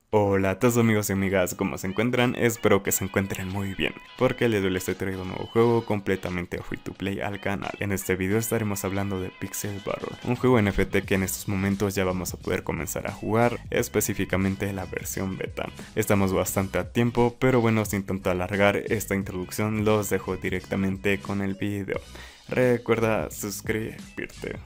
Hola a todos amigos y amigas, ¿cómo se encuentran? Espero que se encuentren muy bien, porque el día de hoy les he traído un nuevo juego completamente free to play al canal. En este video estaremos hablando de Pixel Battle, un juego NFT que en estos momentos ya vamos a poder comenzar a jugar, específicamente la versión beta. Estamos bastante a tiempo, pero bueno, sin tanto alargar esta introducción, los dejo directamente con el video. Recuerda suscribirte.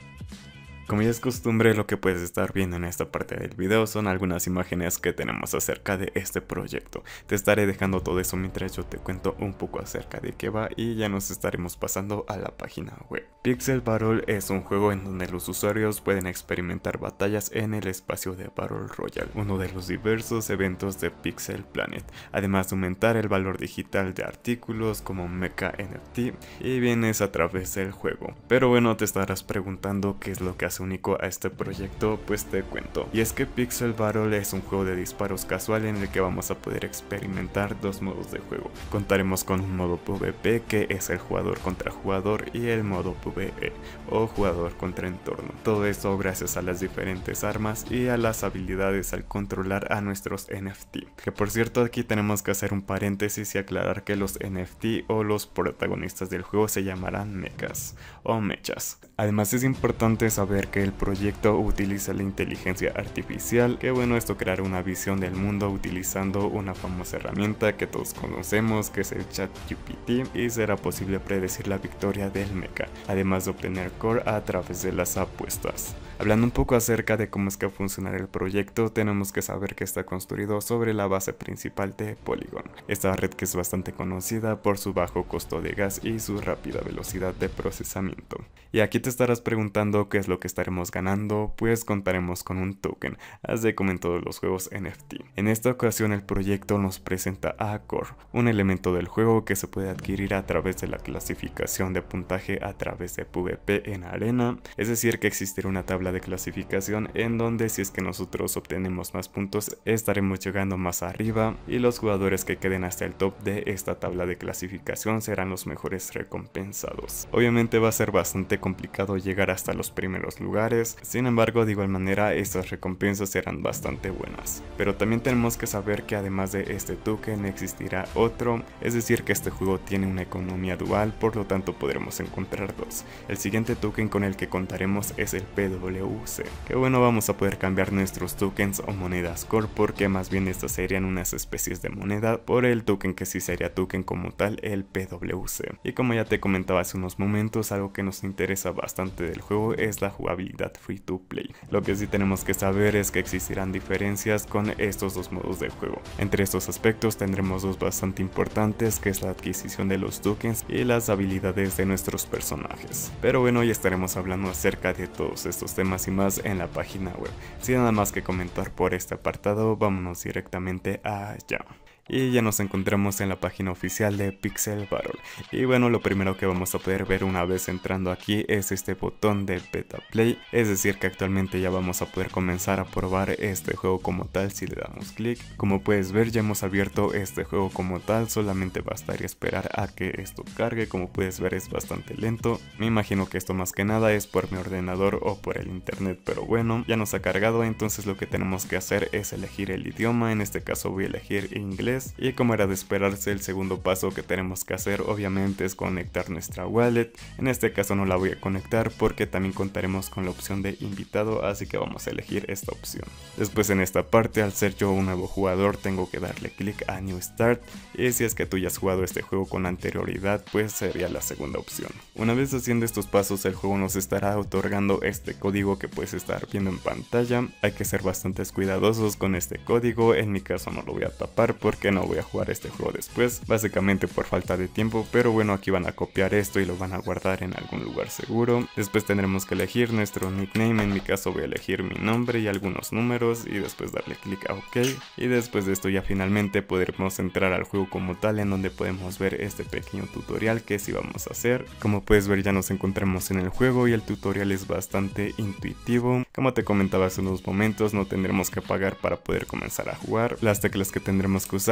Como ya es costumbre, lo que puedes estar viendo en esta parte del video son algunas imágenes que tenemos acerca de este proyecto. Te estaré dejando todo eso mientras yo te cuento un poco acerca de qué va y ya nos estaremos pasando a la página web. Pixel Battle es un juego en donde los usuarios pueden experimentar batallas en el espacio de Battle Royale, uno de los diversos eventos de Pixel Planet, además de aumentar el valor digital de artículos como Mecha NFT y bienes a través del juego. Pero bueno, te estarás preguntando qué es lo que hace único a este proyecto, pues te cuento. Y es que Pixel Battle es un juego de disparos casual en el que vamos a poder experimentar dos modos de juego. Contaremos con un modo PvP, que es el jugador contra jugador, y el modo PvE o jugador contra entorno. Todo esto gracias a las diferentes armas y a las habilidades al controlar a nuestros NFT. Que por cierto, aquí tenemos que hacer un paréntesis y aclarar que los NFT o los protagonistas del juego se llamarán mechas o mechas. Además es importante saber que el proyecto utiliza la inteligencia artificial, que bueno, esto creará una visión del mundo utilizando una famosa herramienta que todos conocemos, que es el ChatGPT, y será posible predecir la victoria del mecha, además de obtener core a través de las apuestas. Hablando un poco acerca de cómo es que funcionará el proyecto, tenemos que saber que está construido sobre la base principal de Polygon, esta red que es bastante conocida por su bajo costo de gas y su rápida velocidad de procesamiento. Y aquí te estarás preguntando qué es lo que estaremos ganando, pues contaremos con un token, así como en todos los juegos NFT. En esta ocasión el proyecto nos presenta a Core, un elemento del juego que se puede adquirir a través de la clasificación de puntaje a través de PvP en arena, es decir que existirá una tabla de clasificación en donde si es que nosotros obtenemos más puntos estaremos llegando más arriba y los jugadores que queden hasta el top de esta tabla de clasificación serán los mejores recompensados. Obviamente va a ser bastante complicado llegar hasta los primeros lugares, sin embargo de igual manera estas recompensas serán bastante buenas. Pero también tenemos que saber que además de este token existirá otro, es decir que este juego tiene una economía dual, por lo tanto podremos encontrar dos. El siguiente token con el que contaremos es el PWC, que bueno, vamos a poder cambiar nuestros tokens o monedas core, porque más bien estas serían unas especies de moneda, por el token que sí sería token como tal, el PWC. Y como ya te comentaba hace unos momentos, algo que nos interesa bastante del juego es la jugabilidad free to play. Lo que sí tenemos que saber es que existirán diferencias con estos dos modos de juego. Entre estos aspectos tendremos dos bastante importantes, que es la adquisición de los tokens y las habilidades de nuestros personajes. Pero bueno, ya estaremos hablando acerca de todos estos temas y más en la página web. Sin nada más que comentar por este apartado, vámonos directamente allá. Y ya nos encontramos en la página oficial de Pixel Battle. Y bueno, lo primero que vamos a poder ver una vez entrando aquí es este botón de Beta Play, es decir que actualmente ya vamos a poder comenzar a probar este juego como tal si le damos clic. Como puedes ver, ya hemos abierto este juego como tal, solamente bastaría esperar a que esto cargue. Como puedes ver, es bastante lento, me imagino que esto más que nada es por mi ordenador o por el internet, pero bueno, ya nos ha cargado. Entonces lo que tenemos que hacer es elegir el idioma, en este caso voy a elegir inglés. Y como era de esperarse, el segundo paso que tenemos que hacer obviamente es conectar nuestra wallet. En este caso no la voy a conectar porque también contaremos con la opción de invitado, así que vamos a elegir esta opción. Después en esta parte, al ser yo un nuevo jugador, tengo que darle clic a New Start, y si es que tú ya has jugado este juego con anterioridad, pues sería la segunda opción. Una vez haciendo estos pasos, el juego nos estará otorgando este código que puedes estar viendo en pantalla. Hay que ser bastante cuidadosos con este código, en mi caso no lo voy a tapar porque no voy a jugar este juego después, básicamente por falta de tiempo, pero bueno, aquí van a copiar esto y lo van a guardar en algún lugar seguro. Después tendremos que elegir nuestro nickname, en mi caso voy a elegir mi nombre y algunos números y después darle clic a OK. Y después de esto ya finalmente podremos entrar al juego como tal, en donde podemos ver este pequeño tutorial que sí vamos a hacer. Como puedes ver, ya nos encontramos en el juego y el tutorial es bastante intuitivo. Como te comentaba hace unos momentos, no tendremos que pagar para poder comenzar a jugar. Las teclas que tendremos que usar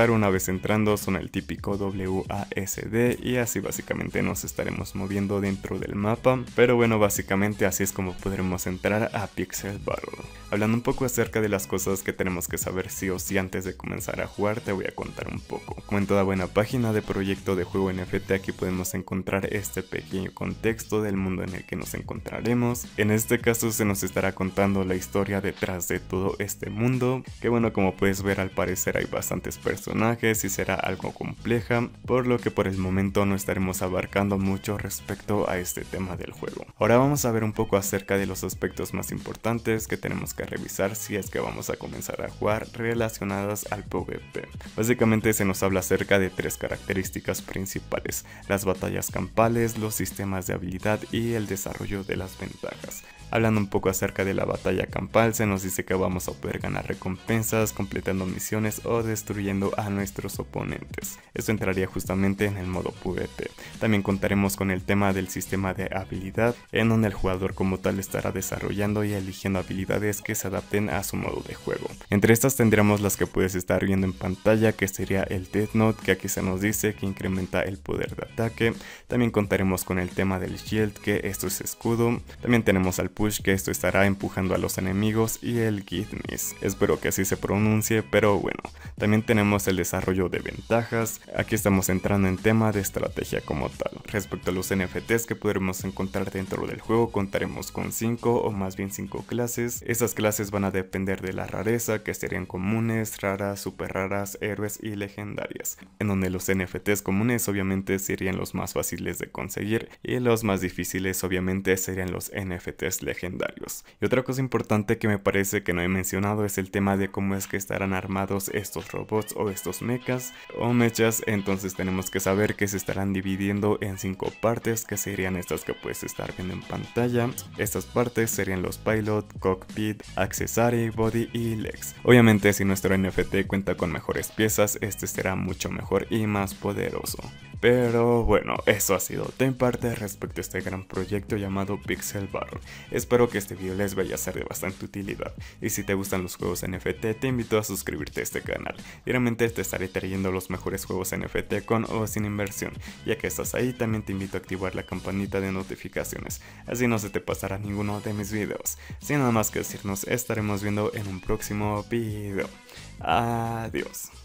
empezar, una vez entrando son el típico WASD y así básicamente nos estaremos moviendo dentro del mapa, pero bueno, básicamente así es como podremos entrar a Pixel Battle. Hablando un poco acerca de las cosas que tenemos que saber sí o sí antes de comenzar a jugar, te voy a contar un poco. Como en toda buena página de proyecto de juego NFT, aquí podemos encontrar este pequeño contexto del mundo en el que nos encontraremos. En este caso se nos estará contando la historia detrás de todo este mundo, que bueno, como puedes ver, al parecer hay bastantes personajes y será algo compleja, por lo que por el momento no estaremos abarcando mucho respecto a este tema del juego. Ahora vamos a ver un poco acerca de los aspectos más importantes que tenemos que revisar si es que vamos a comenzar a jugar relacionadas al PvP. Básicamente se nos habla acerca de tres características principales: las batallas campales, los sistemas de habilidad y el desarrollo de las ventajas. Hablando un poco acerca de la batalla campal, se nos dice que vamos a poder ganar recompensas completando misiones o destruyendo a nuestros oponentes. Esto entraría justamente en el modo PvP. También contaremos con el tema del sistema de habilidad, en donde el jugador como tal estará desarrollando y eligiendo habilidades que se adapten a su modo de juego. Entre estas tendremos las que puedes estar viendo en pantalla, que sería el Death Note, que aquí se nos dice que incrementa el poder de ataque. También contaremos con el tema del Shield, que esto es escudo. También tenemos al Push, que esto estará empujando a los enemigos, y el Give Miss, espero que así se pronuncie, pero bueno. También tenemos el desarrollo de ventajas. Aquí estamos entrando en tema de estrategia como tal. Respecto a los NFTs que podremos encontrar dentro del juego, contaremos con 5 o más bien 5 clases. Esas clases van a depender de la rareza, que serían comunes, raras, super raras, héroes y legendarias, en donde los NFTs comunes obviamente serían los más fáciles de conseguir y los más difíciles obviamente serían los NFTs legendarios. Y otra cosa importante que me parece que no he mencionado es el tema de cómo es que estarán armados estos robots o estos mechas o mechas. Entonces tenemos que saber que se estarán dividiendo en 5 partes, que serían estas que puedes estar viendo en pantalla. Estas partes serían los pilot, cockpit, accessory, body y legs. Obviamente si nuestro NFT cuenta con mejores piezas, este será mucho mejor y más poderoso. Pero bueno, eso ha sido de parte respecto a este gran proyecto llamado Pixel Battle. Espero que este video les vaya a ser de bastante utilidad, y si te gustan los juegos NFT te invito a suscribirte a este canal. Diariamente te estaré trayendo los mejores juegos NFT con o sin inversión. Ya que estás ahí, también te invito a activar la campanita de notificaciones, así no se te pasará ninguno de mis videos. Sin nada más que decir, nos estaremos viendo en un próximo video. Adiós.